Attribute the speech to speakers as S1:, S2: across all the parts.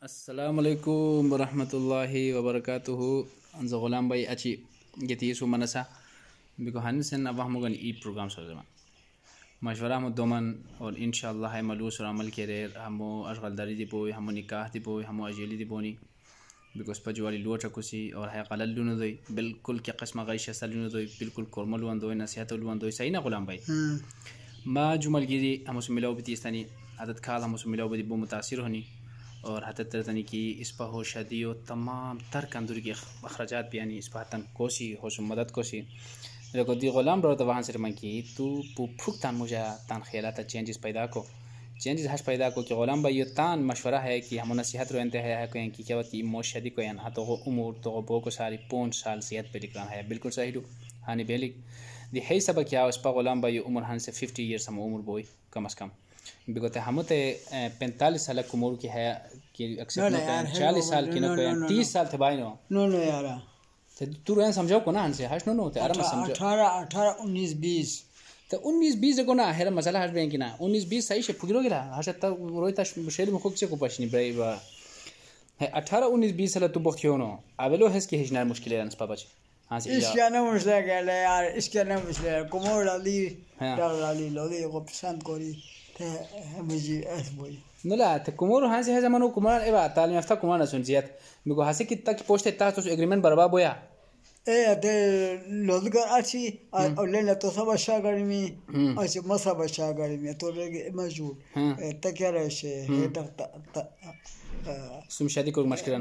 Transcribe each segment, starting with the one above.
S1: Assalamualaikum warahmatullahi wabarakatuh. Anza Ghulam bhai achi geti su manasa biko hansen अब हम लोग ई programme सोच रहे हैं मशवरा हम दोमन और इंशाल्लाह है मलूस और अमल के रे हम अशगलदारी दी पोई हम निकाह दी पोई हम अजली दी पोनी बिको स्पजवाली लोटा कुसी और है कलल लुनो दोई बिल्कुल क्या किस्म गैश सलुनो दोई बिल्कुल कोरमल वन दोई नसीहत वन दोई सही ना गुलाम भाई ما जुमल गिरी हम उस मिलाओ बितीस्तानी आदत खाल हम उस मिलाओ बिती बो मुतासिर होनी और हत तरतनी की इस पर हो शादियों तमाम तर कंदूर के अखराजात भी यानी इस पर तन कोसी हो मदद कोसी लेकिन दी गुलाम रो तो वहाँ से रमान की तू फुक तान मुझे तान ख्यालात चेंजेस पैदा को चेंजेस हश पैदा को कि गुलाम भाई ये तान मशवरा है कि हम नसीहत रोते हैं कोई कि क्या बात मो शादी को यान तो उम्र तो बो को सारी 5 साल सेहत पे लिखना है बिल्कुल सही रो हानि बेलिक दी है सब क्या उस पर गुलाम भाई उम्र हन से 50 ईयर्स हम उम्र बोई कम अज़ कम बिकॉज हम तो 45 साल की उम्र की है कि अक्सर 40 साल की ना कोई 30 साल थे भाई नो
S2: यार
S1: तो तू रहन समझाओ को ना हमसे हश नो ते आराम समझो
S2: 18 19 20
S1: तो 19 20 को ना हेरा मसाला हश बैंक ना 19 20 सही से फुगिरो गेला हश त रोइता शेर में खुक से को पछनी ब्रेवा है 18 19 20 साल तू बखियो नो अवेलो हस के हिजनार मुश्किल है अंस पापा हां से
S2: इसका ना मुश्किल है यार इसका ना मुश्किल है कुमोर डाली डाली लोली को पसंद कोरी थे मुझे ऐस बोई
S1: नला ते कुमोर हां से है जमानो कुमार एवा तालीम याफ्ता कुमार न सुनजियत मेको हासे कितना की पोस्ट ता तो एग्रीमेंट बरबा बोया
S2: ए ते लोदगर अच्छी और ले तो सब अच्छा गर्मी अच्छे मसा अच्छा गर्मी तो लगे मजूर त क्या रहे से है तक
S1: सुम शादी को मुश्किलन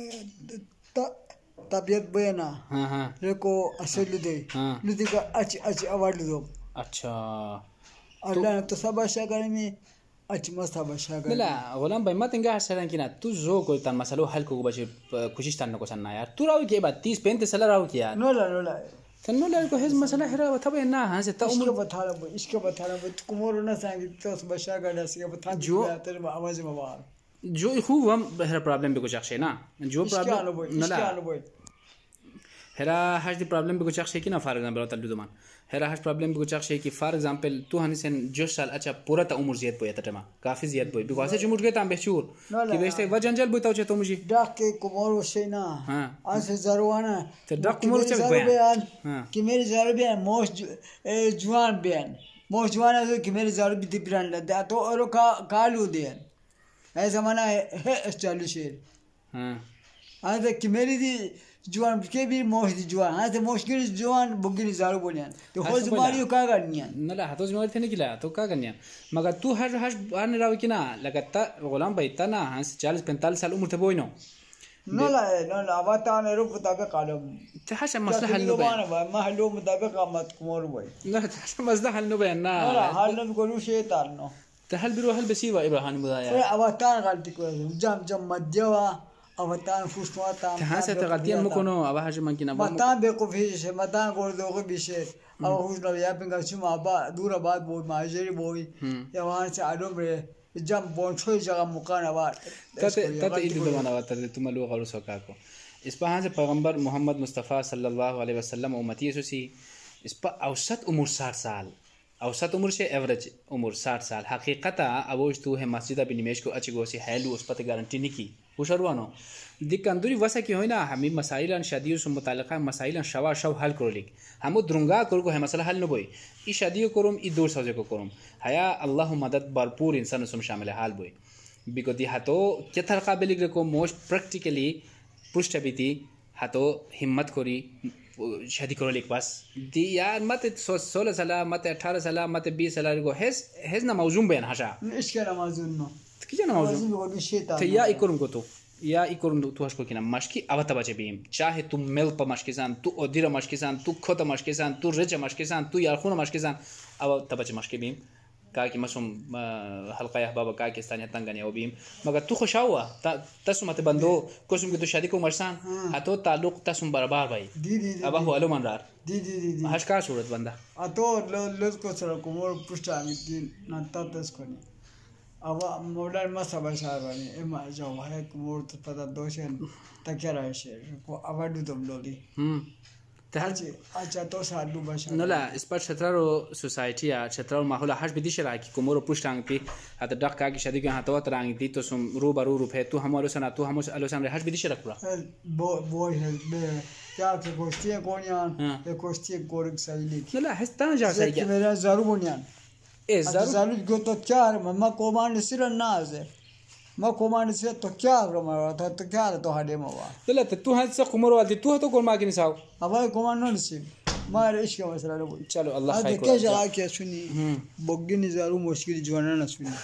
S2: तबियत बना
S1: हां
S2: रेको असल दे लुदी का अच्छी अवार्ड दो
S1: अच्छा
S2: अल्लाह तो सब अच्छा गर्मी अच्छी मस्त बशा कर
S1: لا غلام भाई मत इंगा हसरन की ना तू जो कोई तन मसलो हल को बचे खुशिश तन को सन्ना यार तू राव के बाद 30 35 साल राव की यार
S2: नो ला
S1: तन्नो ला को हेज मसला है राव तब ना हां से त उम्र
S2: इसके बता रहा कुमोर ना सांग तो बशा कर से बता जो तेरे आवाज में बाहर
S1: जो खूब हम है प्रॉब्लम भी कुछ शख्स है ना जो प्रॉब्लम नला हेरा हज दी प्रॉब्लम भी कुछ शख्स है कि ना फॉर एग्जांपल तल्लु दमान हेरा हज प्रॉब्लम भी कुछ शख्स है कि फॉर एग्जांपल तू हनीसन जो साल अच्छा पूरा ता उम्र जियत पोया तमा काफी जियत पोई बिकॉज़ से जुमुट गए ता बेचूर कि बेचते व जंजल बोताओ छे तो मुझे
S2: डाक के कुमोर से ना हां ऐसे जरवाना
S1: तो डाक कुमोर से बयान
S2: हां कि मेरे जर बयान मोस्ट जवान बयान मोस्ट जवान है कि मेरे जर भी दिब्रान लदा तो और कालू दे ऐ जमाना है स्टाइलिश है
S1: हां
S2: आज कि मेरी दी जवान के भी मोश दी जवान हां तो मुश्किल जवान बुगिनी जारू बोलियान तो हो जमारियो का करनिया
S1: नला हातो जमारी थे निकला तो का करनिया मगर तू हर हर आने राव कि ना लगता गुलाम भाई तना हां 40 45 साल उम्र थे बोई नो
S2: नला अवतान रो मुताबिक कालम
S1: ते हश मसला हल नो बयान
S2: ما हलो मुताबिक मत कुमोर बोई
S1: ना मसला हल नो बयान ना
S2: हल नो कोलू शैतान नो
S1: ते हल बिरो हल बसीवा इब्राहिम बुदाया
S2: अवतान गलती को जम मध्यवा अवतान फुसवाता
S1: हां से तो गलतियां मकोनो अब हज मन की ना
S2: मता बेको फिश मता गोर दो को बिशे अब हुस नो या पिंगा सुमा बा दूर बाद बोई माजरी बोई या वहां से आडो रे जम बोन छोई जगह मुकान आवाज
S1: तत इद दवाना वात तुम लोग और सोका को इस पर हां से पैगंबर मोहम्मद मुस्तफा सल्लल्लाहु अलैहि वसल्लम उम्मती सुसी इस पर औसत उम्र 60 साल औसत उम्र से एवरेज उम्र 60 साल हकीकता अबोज तू है मस्जिद बिन निमेश को अच्छी गोसी हैलू उस पर गारंटी नहीं की हुशरवानो दिक्कंदुरी वसा की होइना हमी मसाइल शादियों से मुताल्लिक़ मसाइल शवा शव हल करोलिक हम द्रुंगा कर को है मसला हल न बोई ई शादियों करूम ई दूर सौजे को करूम हया अल्लाह मदद भरपूर इंसान सुम शामिल हाल बोई बिको दी हातो के थर काबिल को मोस्ट प्रैक्टिकली पुष्ट बीती हातो हिम्मत करी शादी करो लिख बस दी यार मत 16 साल मत 18 साल मत 20 साल को हेज ना मौजूम बयान हशा
S2: इसके ना मौजूद नो
S1: किया ना मौजूद तो या इकरुम को तो या इकरुम तो हश को किना मशकी अवता बचे बीम चाहे तू मेल प मशकिसान तू ओदिरा मशकिसान तू खोत मशकिसान तू रिच मशकिसान तू यार खून मशकिसान अवता बचे मशकी बीम का कि मसुम हल्का या बाबा का किस्तान तंगन या बीम मगर तू खुशावा तसु मत बंदो कुसुम की तो शादी को मरसान हातो ताल्लुक तसुम बराबर भाई
S2: दी
S1: अब हो अलो मनरार
S2: दी
S1: हश का सूरत बंदा
S2: अतो लोज को सर को मोर पुष्टा ना तस को अब मॉडर्न मसा बशा वाली एमा जो है मोर तो पता दोशन तक रहे से को अवार्ड तुम लोली अच्छा तो साधु बशा
S1: نلا اسپر شترارو سوسایتی ها شترارو ماحول هاش بدی شراکی کومورو پشتانگتی حتی دق کاگی شدی که هاتو ترانگتی تو سم رو برو رو تو همو سنا تو همو الوسان هاش بدی شراکورا
S2: بو به क्या के कोस्टिया कोनियान ये कोस्टिया कोरक साइली
S1: نلا هستان جا سایگی
S2: मेरा जारू बोनियान
S1: ए जारू
S2: जारू को तो चार मम्मा कोमान सिर नाज ما कोमान से तो क्या रमा तो क्या तो हाडे मवा
S1: نلا تو هست کومورو ادی تو تو کول ماگی نساو
S2: अब कोमान न नसीब मार इश्क मसला लो
S1: चलो अल्लाह खैर
S2: को जगह के सुनी बोगिनी जारू मुश्किल जवाना न सुनी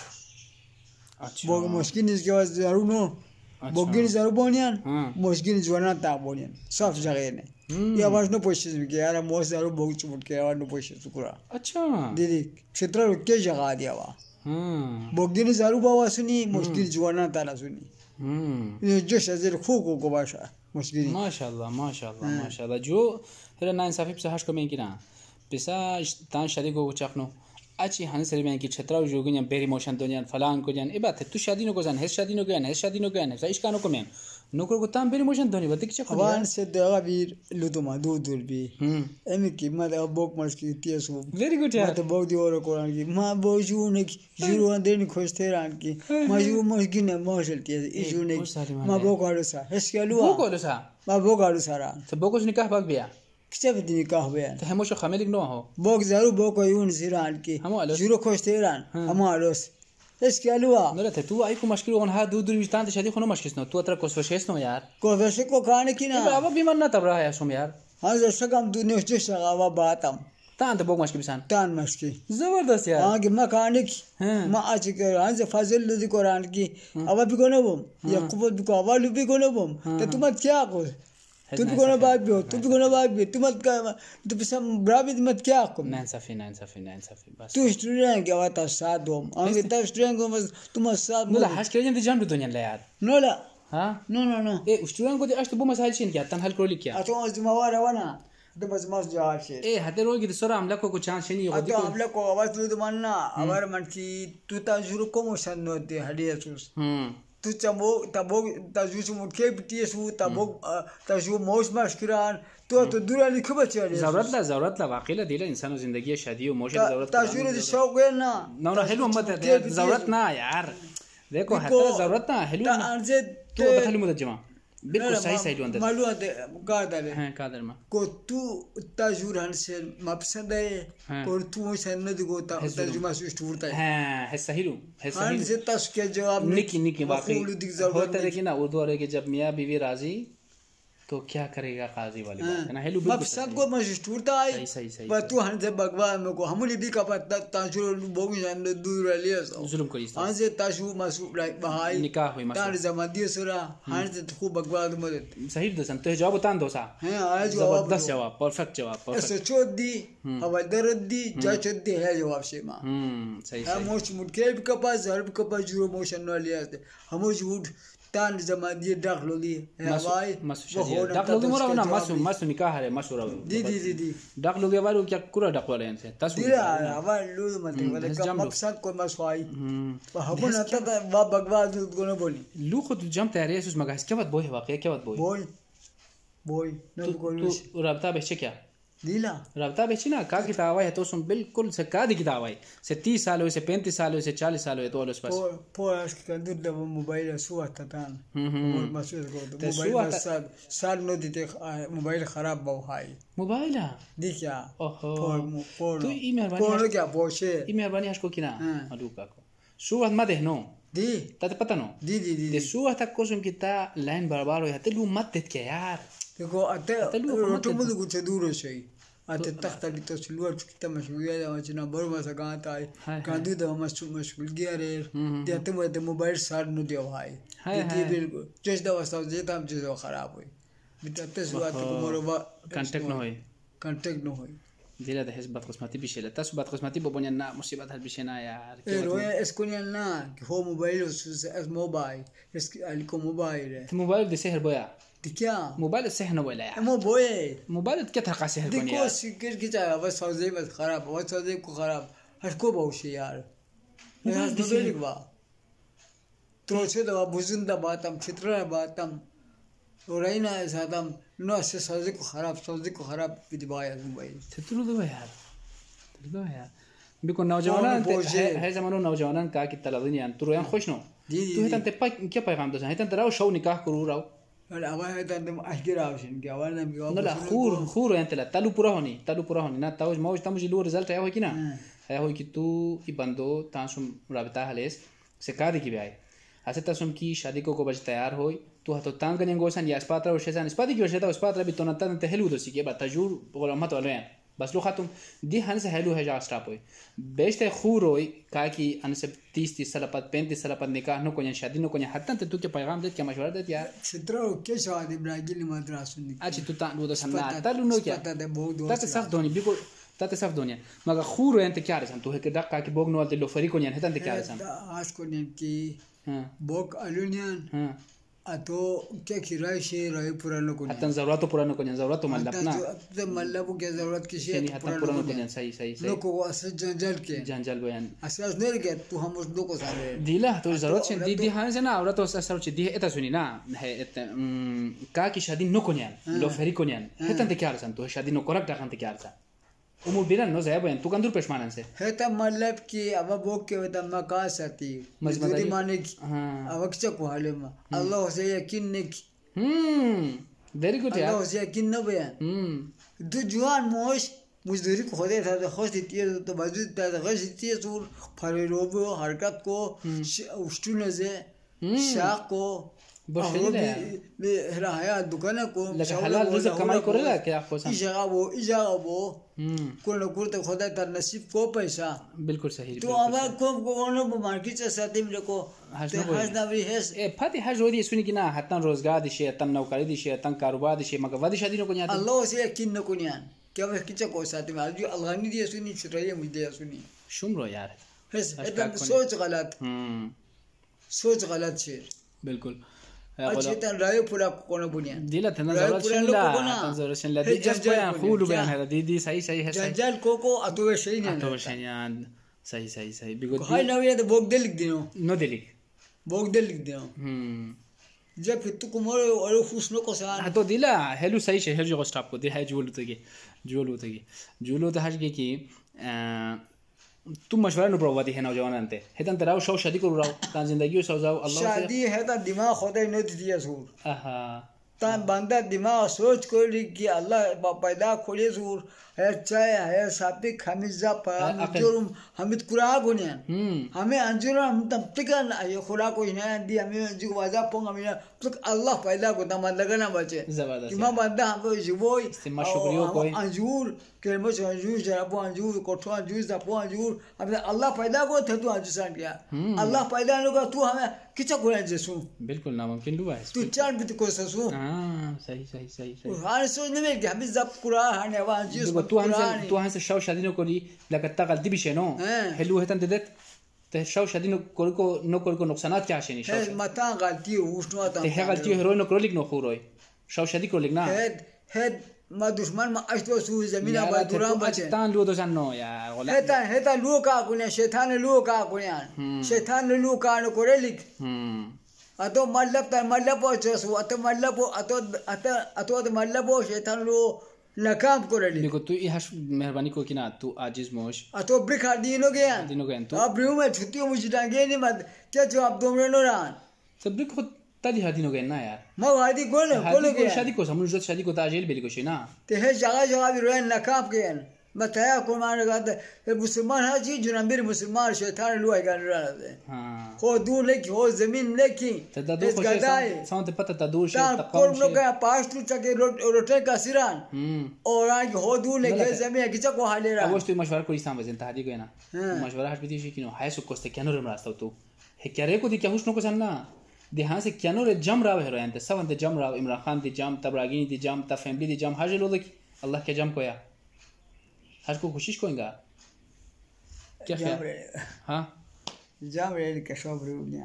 S1: अच्छा
S2: बोग मुश्किल इसके बाद जारू नो बोगिनी जारू बोनियान मुश्किल जवाना ता बोनियान सब जगह ने ये आवाज न पोशिश के यार मोस जारू बोग चुट के आवाज न पोशिश कुरा
S1: अच्छा
S2: दीदी क्षेत्र के जगह दिया वा बोगिनी जारू बावा सुनी मुश्किल जवाना ता ना सुनी ये जो शजर खूको को बाशा मुश्किल
S1: माशाल्लाह माशाल्लाह माशाल्लाह जो هر نه انصافی بس هاش کمی کنا بسا تان شادی کو چاکنو اچی هن سری من کی چھترا جوگن بری موشن دنیا فلان کو جان ابات تو شادی نو گزن هس شادی نو گن هس شادی نو گن زایش کانو کمن نوکر کو تام بری موشن دنیا بده کی چخو
S2: وان سے دغه بیر لودما دو دور بی ام کی ما د بوک مس کی تیسو
S1: ویری گڈ یار
S2: ما بوک دی اور قران کی ما بوجو نے جورو اندن خوشته ران کی ما جو مسکین موشل تیس ایجو نے ما بوک اور سا هس کلو
S1: بوک اور سا
S2: ما بوک اور سارا
S1: تو بوکس نکاح باگ بیا
S2: كتاب الدنيا كهبان
S1: تهموش خميلك نوعه
S2: بوك زارو بوك يون زيران كي جورو كوستيران اما الوس ايش قالوا
S1: لا تو ايكو مشكله هون ها دو دو تانت شادي خنو مشكله تو ترى كوسفشيس نو يار
S2: كوفش كو كان كينا
S1: بابا بما نا تبرا يا سوم يار
S2: هذا شغم دنيا شغوا باتم
S1: تانت بوك مشكله بسان
S2: تان مشكله
S1: زبردست يار
S2: ها ما كانك ما اجك هذا فاضل لدي قران كي ابا بيكونهم يعقوب بيكو ابا بيكونهم تتمت क्या को तू भी कोना बात भी हो तू भी कोना बात भी तू मत का तू भी सब ब्राबित मत क्या को
S1: نانسافي بس
S2: तू स्टूडेंट क्या वाता साथ हो आगे तब स्टूडेंट को बस तुम साथ
S1: لا حاش كده دي جنب الدنيا لا يار
S2: नो لا
S1: ها
S2: नो
S1: ايه اشتغل كده اشت بو مسائل شين كده تنحل كرولي كده
S2: اتو از مواره وانا ده بس ماس جواب شي
S1: ايه هذا روي كده سورة عملكو كو چانس شين يغدي
S2: اتو عملكو आवाज دو مننا اور من کی تو تا جرو کو مشن نو دي هديسوس tu tabog tajusu mutke btiesu tabog taju موش مشکران تو دور علی خوب چاله
S1: ضرورت لا واقعا دیله انسان زندگی شادی و موش ضرورت
S2: تجربه دی شوق نه
S1: نه حلو مت ضرورت نه یار देखो حتی ضرورت نه حلو تو دخل مد جماعه بالکل صحیح لون
S2: معلومه قادر
S1: ها قادر ما
S2: کو تو تجربه سے مقصد ہے اور تو سن دگو ترجمه سوشتورتا ہے
S1: ها حسهلو
S2: ہن سے تس کے جواب
S1: نکی واقعی ہوتا ہے کہ نا اردو والے کے جب میاں بیوی راضی تو کیا کرے گا قاضی والی بات ہے نا ہیلو
S2: مقصد کو مشتورتا ہے پر تو ہن سے بھگوان میں کو ہملی بھی کا پتہ تاجر بوگ جان دور لیس
S1: ظلم کری
S2: ہن سے تاسو مسو بہائی
S1: نکاح ہوئی مسو
S2: تار زمادی سرا ہن سے تو بھگوان مدد
S1: صحیح دسن تو جواب تان دوسا
S2: ہاں
S1: زبردست جواب پرفیکٹ جواب
S2: ایسے چود دی ہوا درد دی جا چود دی ہے جواب سے ما
S1: صحیح
S2: ہم موش مٹکے کا پاس ضرب کا پاس جو موشن والی ہے ہم جھوٹ تان زمادی داخلو دی ہوائی
S1: داخلو دی مرا نا مسو نکاح ہے مسو رو
S2: دی
S1: داخلو دی والو کیا کورا داخلو لین سے تاسو
S2: دی ہوا لو مت ولا مقصد کو مسوائی ہم نہ تا با بگواد کو نہ بولی
S1: لو خود جام تیاری اس مگاس کیا بات بوئی واقعا کیا بات
S2: بوئی نہ
S1: تو رابطہ بچے کیا
S2: دیلا
S1: رابطہ بیچی نا کا کتاب ہے تو سن بالکل سے کا دی کتاب ہے سے 30 سال ہوئے سے 35 سال ہوئے سے 40 سال ہوئے تو اس پاس
S2: پوس کا دد موبائل سو تتان مسعود کو موبائل سال نو دیتے موبائل خراب بو ہائی
S1: موبائل
S2: دی کیا
S1: اوہو تو ای مہربانی
S2: پور کیا پوشے
S1: ای مہربانی اس کو کنا ادو کا کو سو ما دے نو
S2: دی
S1: تا پتہ نو دی سو تا کوسم کیتا لائن برابر ہویا تے لو مت تے کیا یار
S2: کو اتے روٹو مد کچھ دور ہے اتے تخت دی تو سلوار کیتا مشغول ہے وچنا بر ما سگاتا ہے کاندو د مشغول گیا رے تے تے موبائل سار نو دی بھائی دی بالکل جس دا واسطہ جتا ہم جو خراب ہوئی بتتے سوات کو مروا کانٹیکٹ نو ہوئی
S1: دیلا ده حسب قسمتي بشيله تاسو بات قسمتي بوبونيا مصيبات هل بشينا يا
S2: رويا اسكونيا هو موبايل اس موبايل اس الكو موبايل
S1: موبايل دي سحر بويا
S2: دي كيا
S1: موبايل سحر ولا يا
S2: مو بوي
S1: موبايل كتر قاسه
S2: دي كو سكر كده بس زي بس خراب بس زي كو خراب هشكو بوشي يار موبايل دي سحر با تو شو ده بوزن ده باتم چترا باتم और रही ना सादा नो से सब्जी को खराब बिदबाया भाई
S1: تتلو ذو यार تلو यार بيكون نوجوانا هاي زمانو نوجوانا का कि तलादनी यान तू रोयां खुश नो तू हेतन ते क्या पैगाम दस हेतन तराव शो निकाह करू राव
S2: अरे आवा है तंदम अजरावशन क्या वाला मी
S1: لا لا خور يعني تلا تلو pura honi na taus mauj tamu jilu result है हो कि ना है हो कि तू ई बंदो तासुम राबता हलेस से का देखि भाई ऐसे तासुम की शादी को बज तैयार होई तू हतो तांग ने गोसन या स्पात्रा वशेsan spadi की वशेता स्पात्रा भी तोना तन हेलू दोसी के बता जूर वला मत वला बस लो खातुम दि हंस हेलू है जा स्टॉप होई बेस्ट खूर होई का कि अन सब 30 साल बाद 35 साल बाद निकाह नो कोन शादी नो कोन हतन तू के पैगाम दे क्या मशवरा दे यार
S2: चित्रो के शादी ब्राजील मद्रासुन
S1: अच्छी तू ता दो सन्ना तलू नो क्या
S2: पता दे बहुत दोस्त
S1: ता सफ दोनी बिको ता सफ दोनी मगर खूर है ते क्या रसन तू है के दक्का कि बोग नो ते लो फरी कोन हतन ते क्या रसन
S2: आज कोन की बोग अलुनियन अतो क्या किराए से रहे पुरानो को
S1: हतन जरूरत पुरानो को जरूरत मतलब ना
S2: तो मतलब को क्या जरूरत किसी है
S1: पुरानो को सही
S2: लोग को असर जंजल
S1: बयान
S2: असर नहीं के तू हम उस दो को सारे
S1: दिला तो जरूरत से दी हां से ना औरत असर से दी एता सुनी ना है का की शादी नो कोन्यान लो फेरी कोन्यान हतन ते क्या रसन तो शादी नो करक टाकन ते क्या रसन उमु बिना नो जाय बयान तू कंदूर पेशमानन से
S2: है त मतलब कि अब बोक के वता मकासती मजदूरी माने अब क्या को हाले में अल्लाह से यकीन ने
S1: वेरी गुड यार
S2: अल्लाह से यकीन न बयान दु जवान मोश मजदूरी को खोदे था खोज थी तो बाजू था गश थी सूर फरेरोबो हरकत को उष्टुने से शाक को बे रहा दुकान को
S1: हलाल रिज़्क़ कमाई करेगा क्या आपको
S2: इजाबो कोन को तो खुदा तर नसीब को पैसा
S1: बिल्कुल सही
S2: तो अब को मार्केट से साथी मेरे को हज नबरी है
S1: ए फति हज होदी सुनी कि ना हतन रोजगार दिशे तन नौकरी दिशे तन कारोबार दिशे मगर वदी शादी नो कोन्या
S2: अल्लाह से यकीन न कोन्या क्या वे किच को साथी में जो अल्लाह ने दिया सुनी चिराये मुझे सुनी
S1: शुमरो यार
S2: एकदम सोच गलत है बिल्कुल अच्छी तरह रायो पूरा कोन बुनिया
S1: दिला तना जरूरत ला दी जस्ट बयान खूल बयान है दी सही है
S2: जंजाल को अतो सही नहीं
S1: अतो सही बिगो
S2: हाय ना ये तो बोग दे लिख दिनो
S1: नो दे लिख
S2: बोग दे लिख दिनो जब फिर तू कुमोर और खुशनो को सा
S1: तो दिला हेलो सही है हेलो जो स्टॉप को दे है जुल तो हज के कि तुम मशवरा नो प्रो वादी है नौजवान अंते हेतन तराव शो शादी करू राव ता जिंदगी सो जाओ अल्लाह से
S2: शादी है ता दिमाग खुदा ने दिया सूर
S1: आहा
S2: ता बंदा दिमाग सोच को कि अल्लाह पैदा खोले सूर है चाय है साथी खमिजा पर अंजुरम हमिद कुरा गुनिया हमें अंजुरम हम तब तक ये खुदा को इना दी हमें जो वाजा पोंग हमें तो अल्लाह पैदा को तम लगना बचे
S1: जबरदस्त
S2: इमा बंदा हम जुबोई
S1: शुक्रिया कोई
S2: अंजूर के मो अंजूर जरा पो अंजूर कोठो अंजूर दा पो अंजूर अब अल्लाह पैदा को थे तू अंजूर किया अल्लाह पैदा नो का तू हमें किछ को जेसु
S1: बिल्कुल नामुमकिन लुआ है
S2: तू चार भी को ससु
S1: हां सही
S2: हां सोच ने कि हम जब कुरा हने वा अंजूर
S1: तू हंस शौ शादी नो कोली लगता गलती भी शे नो हेलू हेतन देत ते शौ शादी नो को नुकसानात क्या शे नी शौ
S2: मता गलती उष्णो ता
S1: ते है गलती हेरो नो क्रोलिक नो खोरोय शौ शादी को लिखना
S2: हेड ما दुश्मन ما अष्टो सु जमीन पर दुराम बचे
S1: तान लो तो सन नो यार
S2: हेता लो का कुने शैतान लो का कुने शैतान लो का नो करे लिख अतो मतलब चसु अतो मतलब शैतान लो नकाम करे लिख
S1: देखो तू यह मेहरबानी को कि ना तू आजिज मोश
S2: अतो ब्रिखा दिनो गया
S1: तू
S2: अब ब्रियो में छुट्टी मुझे डांगे नहीं मत क्या जवाब दो नो रान
S1: सब ब्रिख तली हादी नो गया ना यार
S2: मैं हादी कोले गया
S1: शादी को समझ शादी को ताजेल बिल को ना
S2: ते है जगह भी रोन नकाब गया बताया कौन माने का मुसलमान है जी जुनबीर मुसलमान शैतान लो है गान रहा है हां हो दूर लेकी हो जमीन लेकी
S1: तदो को साउंड पता तदूर से
S2: तकम लो गया पास टू चके रोटे का सिरान और आज हो दूर लेके जमीन की चको हाले रहा
S1: अब तो मशवरा कोई साम वजन तादी को ना मशवरा हट भी कि नो हाय सुकोस्ते क्यानो रे रास्ता तू है क्या रे को दी क्या हुस्नो को सन्ना देहां से क्यानो रे जम राव है रहते सब अंत जम राव इमरान खान दी जम तबरागिनी दी जम ता फैमिली दी जम हाजे लो अल्लाह के जम को या हज को कोशिश कोएगा क्या ख्याल हां
S2: जम रे के सब रुनिया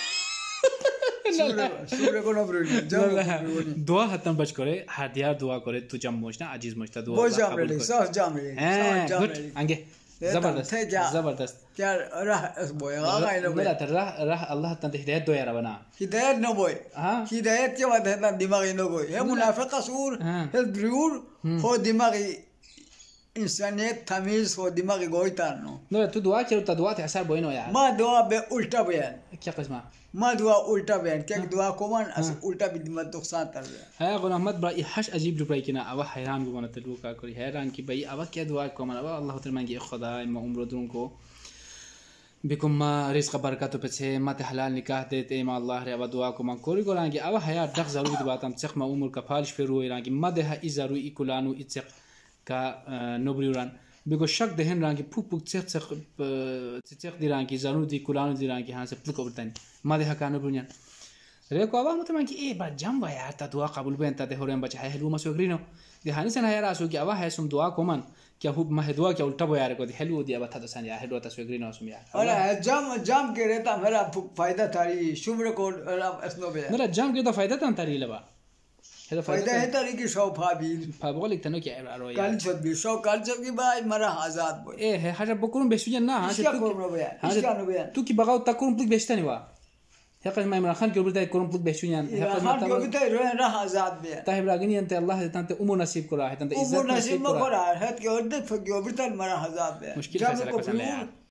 S2: सूर्य को न रुनिया जम
S1: दुआ खत्म बच करे हादिया दुआ करे तू जम मोजना अजीज मोजना दुआ
S2: जम रे सब जम रे
S1: गुड आगे زبردست زبردست
S2: क्या रह बोय आगा इन बोय
S1: لا ترى راح الله تنت هداية دو يا ربنا
S2: हिदायत न बोय
S1: हाँ
S2: हिदायत के बाद है ना दिमाग इन बोय है मुनाफिक कसूर है ब्रूर हो दिमाग इंसानियत तमीज हो दिमाग गोइतान नो
S1: لا تو دعاء كيلو تدعاء تعسر بينه يعني
S2: ما دعاء بألتا بيان
S1: क्या قسمه
S2: ما دعاء ألتا بيان क्या دعاء كمان أس ألتا بدمت دخسان تر
S1: ها غلام محمد برای حش عجیب رو برای کنا اوا حیران گونه تلو کا کری حیران کی بای اوا کیا دعا کمان اوا الله تعالی مانگی خدا ما عمر درون کو بكم ما رزق بركاته بتسه ما حلال نکاح دیتے ما الله ر دعا کو من کوری گولانگی اوا حیا دغ ضروري دی باتم تخ ما عمر کفالش فرو ایرانگی ما ده ازرو اکولانو اتق کا نوبریوران بگو شک دهن رانگی پوک پوک تخ تخ دی رانگی ضرور دی کولانو دی رانگی ها سے پوک برتن ما ده کانو برنیان ريكو أبا متمن كي إيه بجنب يا تدعاء قبول بين تدهورين بچه هاي حلو ما سوغرينو دي هانسن هاي راسو كي أبا هاي سم دعاء كمان كي هو ما هدوا كي أولتا بو ياركو دي حلو دي أبا تدسان يا حلو تسوغرينو سم يا
S2: ألا جام के रहता मेरा फायदा थारी शुभ्र को اسنو बे
S1: मेरा जाम के तो फायदा तन तारी लबा
S2: هذا फायदा है तारी की शौ फाबील
S1: فبقول لك تنو كي أرو يا
S2: कल छत भी शौ कल छत की बाय मरा आजाद बोय
S1: إيه هاي حاجة بكون بيشوجن نا
S2: ها
S1: تو كي بقاو تكون بلك بيشتني وا هقل ما يمرخان كيو بداي كورم بلك بيشوجن
S2: هقل ما كيو بداي راه آزاد بيه
S1: طيب راغني أنت الله أنت أمور نصيب كراه أنت إزاي
S2: أمور نصيب ما كراه هات كيو بدك فكيو بداي مرا آزاد بيه
S1: مشكلة فيصل كسان